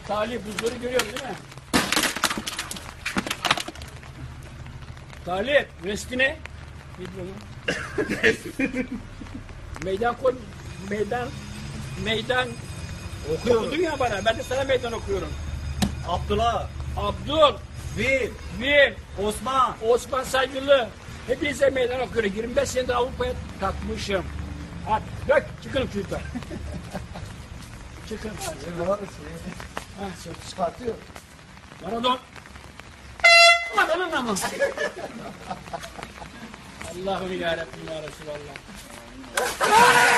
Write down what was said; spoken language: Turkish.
Talih buzları görüyorsun değil mi? Talih, resti ne? Meydan koy, meydan Okuyorum. okudun ya bana, ben de sana meydan okuyorum. Abdullah, Abdul, Vil, Osman. Osman Saygılı, hepinize meydan okuyorum. 25 senedir Avrupa'ya kalkmışım. Hadi, dök, çıkın çocuklar. Çıkın. Ha, Çıkartıyor. Maradona. Maradona mı? Allah'ım yarabbim ya Resulallah.